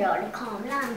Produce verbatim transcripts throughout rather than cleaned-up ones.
dålig kameran.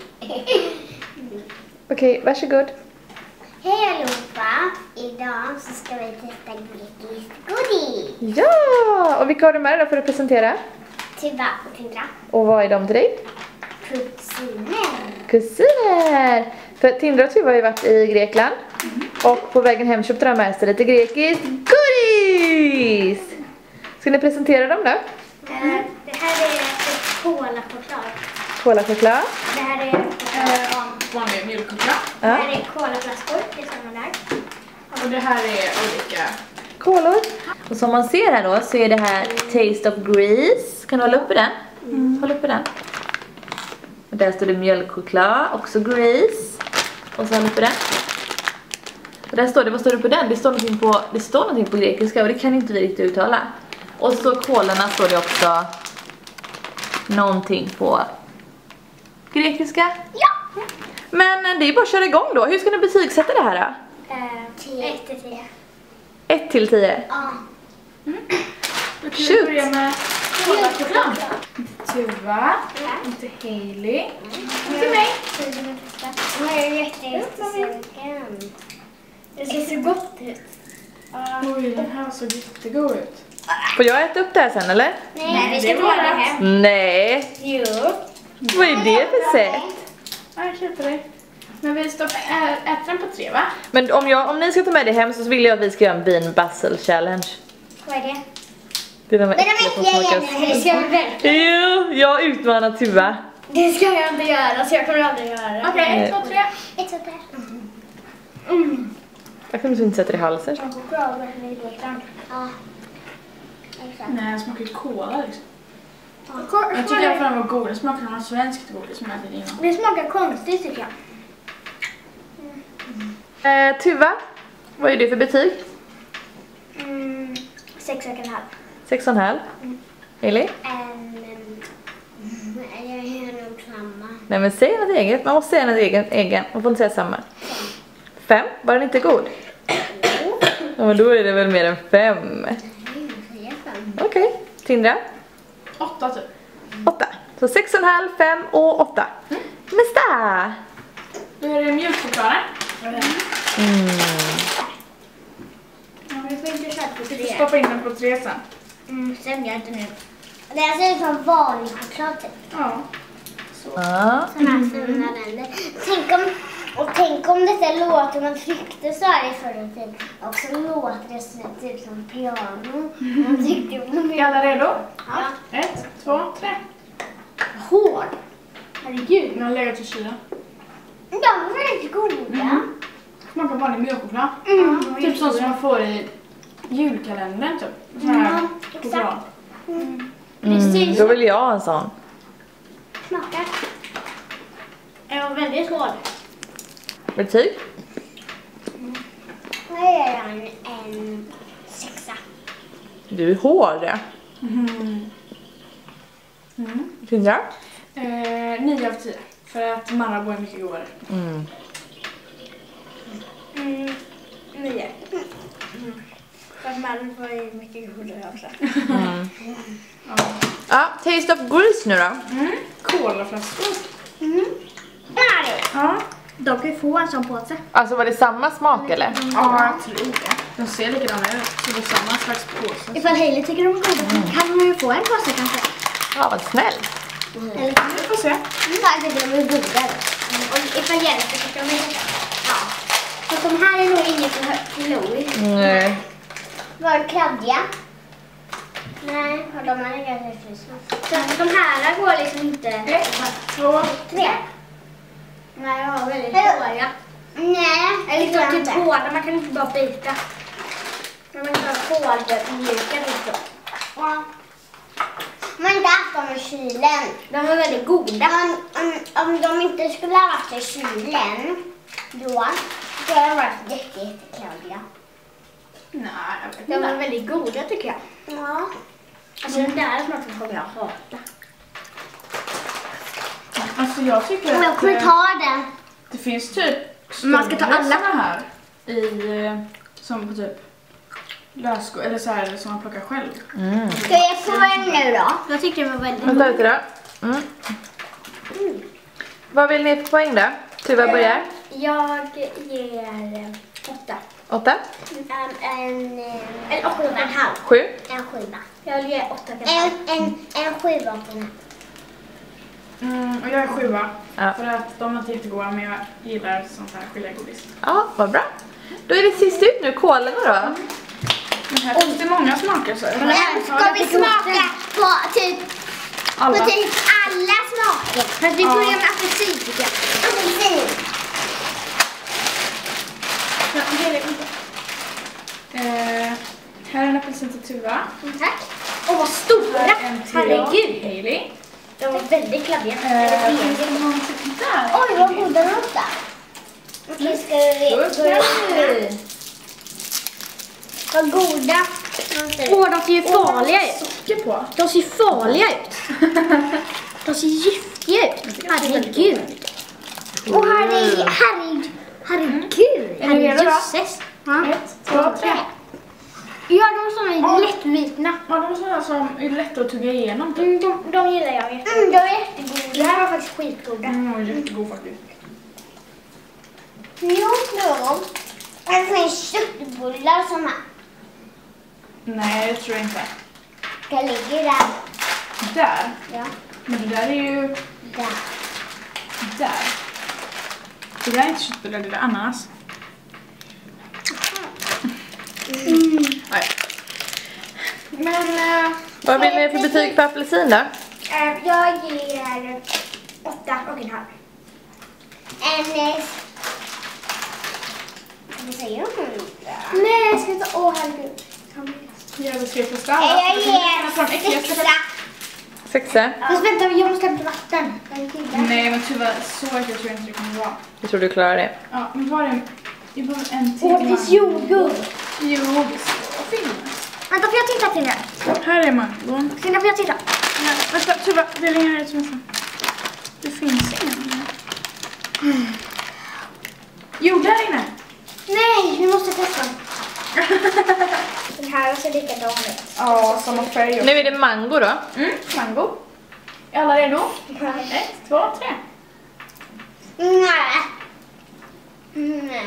Okej, okay, varsågod. Hej allihopa! Idag så ska vi testa grekiskt godis. Ja! Och vilka har du med dig då för att presentera? Tuva och Tindra. Och vad är de till dig? Kusiner. Kusiner! För Tindra och Tuva har ju varit i Grekland. Mm. Och på vägen hem köpte de med sig lite grekiskt godis! Ska ni presentera dem då? Mm. Det här är ett kolachoklad. Kolachoklad. Det här är äh, vanlig mjölkchoklad. Det här är kolaflaskor, det är samma där. Och det här är olika kolor. Och som man ser här då så är det här Taste of Greece. Kan du hålla uppe den? Mm. Hålla uppe den. Och där står det mjölkchoklad, också Greece. Och så hålla uppe den. Och där står det, vad står det på den? Det står någonting på, det står någonting på grekiska och det kan inte vi riktigt uttala. Och så kolarna står det också någonting på grekiska. Ja! Men det är bara att köra igång då. Hur ska ni betygsätta det här då? ett till tio. ett till tio? Ja. Mm. Då kan Shoot. vi börja med kolachoklad. Tuva, Ja. inte Hailey. Mm. Till mig. Jag är jättesugen. Det ser så gott ut. Oj, den här såg jättegod ut. Får jag äta upp det här sen eller? Nej, vi ska ta det hem. Nej. Jo. Vad är det för sätt? Ja, jag köper det. Men vi stoppar, ä, äter den på tre, va? Men om, jag, om ni ska ta med det hem så vill jag att vi ska göra en bean basil challenge. Vad är det? Det är de Men de äckliga igen. Det ska vi verkligen. Jo, jag utmanar Tuva. Det ska jag inte göra, så jag kommer aldrig göra det. Okej, okay, ett, två, tre. Ett, två, tre. Mm. Jag kommer inte sätta det i halsen. Ja, exakt. Nej, den smakar ju cola liksom. Jag tycker i alla fall den var god. Den smakar som en svenskt godis som jag ätit innan. Det smakar konstigt tycker jag. Eh, Tuva, vad är det för betyg? Mm, sex och en halv. Sex och en halv. Eli? Um, jag gör nog samma. Nej men säg något eget. Man måste säga något egen. egen. Man får inte säga samma. Fem? Var den inte god? Ja men då är det väl mer än fem. Okej, okay. Tindra? Åtta typ. Åtta. Så sex och en halv, fem och åtta. Mm. Nästa! Då är det mjölkchoklad. Mm. Ja, vi får inte köra på Vi får tre. stoppa in den på tre sen. Mm, sen gör jag inte nu. Det här ser ut som vanlig choklad typ. Ja. Så. Sådana här fina länder. Tänk om, och tänk om det där låter man tryckte så här i förra tiden. Och så låter det så typ som piano. Man tryckte på Är alla redo? Ja. Ett, två, tre. Hård. Herregud. Den har legat i kylen. De var väldigt goda. Mm. Smakar vanlig mjölkchoklad. Mm. Typ sånt som man får i julkalendern typ. Så här Mm, choklad. exakt. Mm. Mm, då vill jag ha en sån. Smakar. Den var väldigt hård. Betyg? Mm. Jag ger den en sexa. Du är hård. Mm. Mm. Tindra? Eh, nio av tio. För att Marabou är mycket godare. Mm. Mm. Nio. Mm. För att Marabou är mycket godare också. Mm. Ja. Ja, Taste of Greece nu då. Mm. Kolaflaskor. Mm. Nej. Ja. De kan ju få en sån på sig. Alltså var det samma smak eller? Ja, jag tror det. De ser likadana ut. Så det är samma slags påse. Ifall Hailey tycker de är goda mm. kan man ju få en påse kanske. Ja, vad snäll. Mm. Eller kan Vi får se. jag tycker de är goda. Mm. Och ifall Jennifer tycker de är goda. Ja. Fast de här är nog inget för högt till Louis. Nej. Var de kladdiga? Nej, och de är ganska frysta. Så de här går liksom inte... Ett, två, Tre. Nej, jag har väldigt dåliga. Nej, eller liksom typ hårda. Man kan inte bara bita. Man kan inte bara hårda mjuka liksom. Ja. Man inte haft dem i kylen. De var väldigt goda. Om, om, om de inte skulle ha varit i kylen, då skulle de varit jätte, jättekladdiga. nej, jag vet De inte. var väldigt goda tycker jag. Ja. Alltså den där smaken kommer jag hata. Alltså jag tycker Och jag att kommer eh, ta den. det finns typ Man ska ta stora alla. såna här i eh, som på typ lösko eller så här som man plockar själv. Mm. Ska jag få en nu då? Jag tycker det var väldigt Vänta lite då. Mm. Vad vill ni för poäng då? Tuva börjar. Jag ger åtta. Åtta? Um, en, en åtta och en halv. Sju? En sjua. Jag ger åtta och en halv. En, en, en sjua och en halv. Mm, och jag är sjua. Ja. För att de är inte jättegoda, men jag gillar sånt här gelégodis. Ja, vad bra. Då är det sist ut nu, kolen då. Men här finns det många smaker så. Men ska vi smaka på typ Alla. på typ alla smaker? Fast vi börjar med apelsin tycker jag. Apelsin. Ja, det är det inte. Eh, här är en apelsin till Tuva. Mm, tack. Åh, vad stora! Här är en till Herregud. Hailey. De var väldigt kladdiga. Eh, Eller finns det det någonting där? Oj, vad goda de låter. Okej, ska vi börja med? Vad goda. Åh, de ser ju farliga ut. Socker på. De ser farliga ut. De ser giftiga ut. Herregud. Och herregud. Herregud. Herregud. Är ni redo då? Jösses. Ja. Ett, två, tre. Ja, de som är lättvitna. Ja, de är sådana som är lätta att tugga igenom. Typ. Mm, de, de gillar jag jättegott. Mm, de är jättegoda. De här var faktiskt skitgoda. Mm, de är jättegod faktiskt. Jo, de. Det finns köttbullar som här. Nej, det tror jag inte. Det ligger där. Där. Ja. Men det där är ju... Där. Där. Det där är inte köttbullar, det där är ananas. Mm. Nej. Men... Äh, Vad vill ni för betyg på apelsin då? Äh, jag ger åtta och en halv. En... eh, Vad säger de? Nej, jag ska inte... Åh, herregud. jag beskrev först alla. Jag Jag ger från äckligaste sexa. först. Sexa? Fast vänta, jag måste hämta vatten. Nej, men tyvärr, så äckligt tror jag inte det kommer vara. Jag tror du klarar det. Ja, men var det... Det var en till. Åh, det finns jordgubb. Jo, det ska finnas. Vänta, får jag titta till det? Här är mangon. Stina, får jag titta? Ja, vänta, Tuva, det är längre ut som det finns ingen. Mm. Jo, där inne. Nej, vi måste testa. Den här ser likadan ut. Ja, samma färg. Nu är det mango då. Mm, mango. Är alla redo? Ett, två, tre. Nej. Nej.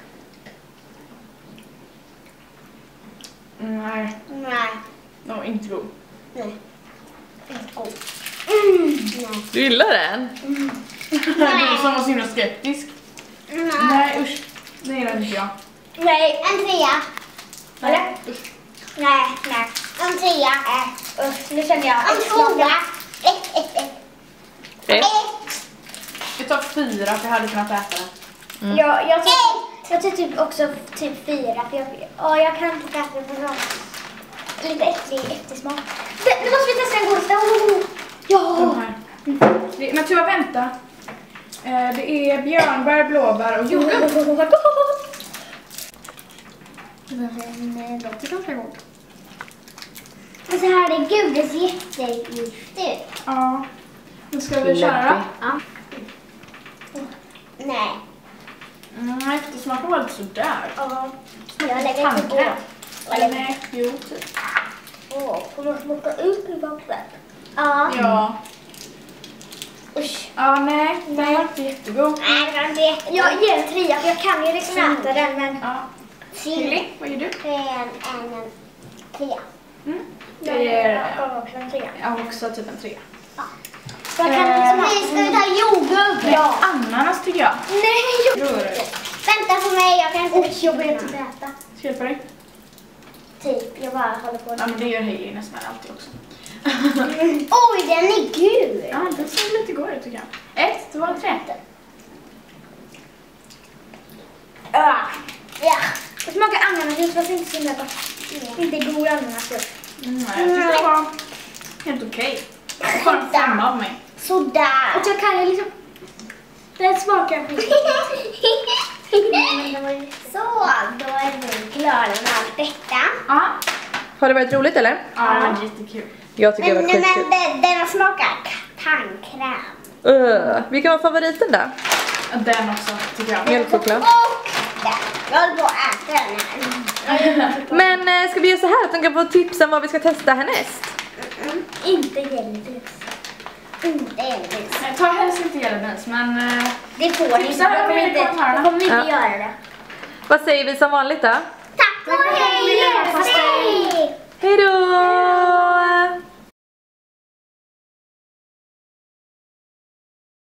Nej, Nej. den var inte god. Nej. Inte god. Mm. Nej. Du gillar den? Du som var så himla skeptisk. Nej. Nej, usch. Det gillar inte jag. Nej, en trea. Eller? Usch. Nej, nej. En trea. Äh, usch, nu känner jag. En tvåa. Ett, ett, ett. Ett. Ett. Jag tar fyra för jag hade kunnat äta den. Mm. Jag, jag, tar, jag tar typ också typ fyra. För jag, ja, jag kan inte äta det på något. Lite äcklig eftersmak. Det- Nu måste vi testa en godis. Oh. Ja. De här. Det, men tyvärr vänta. Eh, det är björnbär, blåbär och jordgubb. Den låter ganska god. Alltså här är godis jättegiftigt. Ja. Nu ska vi köra då. Ja. Nej. Mm, eftersmaken var lite sådär. Ja. Jag lägger inte på. Tandkräm. Eller Nej, jo typ. Åh, kommer jag smaka ut i vattnet? Ja. Ja. Usch. Ja, nej. Den var inte jättegod. Nej, det var inte jätte... Jag ger en trea för jag kan ju liksom äta den, men... Ja. Tilly, vad gör du? En, en, en trea. Mm. Jag Jag ger gav också en trea. jag har också typ en tre. Jag kan liksom... Nej, ska vi ta jordgubb? Ja. Ananas tycker jag. Nej, Jo, jordgubb. det. Vänta på mig, jag kan inte... Oj, jag vill inte äta. Ska jag hjälpa dig? Typ, jag bara håller på. Ja, men det gör Hailey nästan alltid också. Oj, den är gul! Ja, den ser lite god ut tycker jag. Ett, två, tre. Ja. Ja. Det smakar ananasjuice fast inte så himla gott. Inte god ananasjuice. Mm, nej, jag tyckte det var helt okej. Okay. Bara en femma av mig. Sådär. Och jag kan ju liksom... Den smakar skit. Så, då är vi klara med allt detta. Ja, Har det varit roligt eller? ja, det var jättekul. Jag tycker Men, det var men skitkul. den, den smakar tandkräm. Uh, vilken var favoriten då? Ja, den också tycker jag. Mjölkchoklad. Och den. Jag håller på att äta den här. Men eh, ska vi göra så här att de kan få tips om vad vi ska testa härnäst? Mm, inte jellybeans. inte Elvis. Jag tar helst inte Elvis, men... Uh, det får ni inte. Jag kommer inte, jag kommer inte ja. göra det. Vad säger vi som vanligt då? Tack och hej!